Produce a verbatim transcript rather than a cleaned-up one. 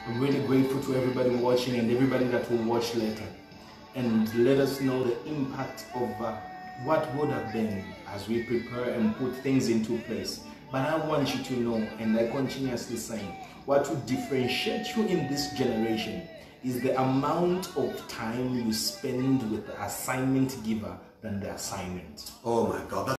I'm really grateful to everybody watching and everybody that will watch later. And let us know the impact of uh, what would have been as we prepare and put things into place. But I want you to know, and I continuously say, what will differentiate you in this generation is the amount of time you spend with the assignment giver than the assignment. Oh my God.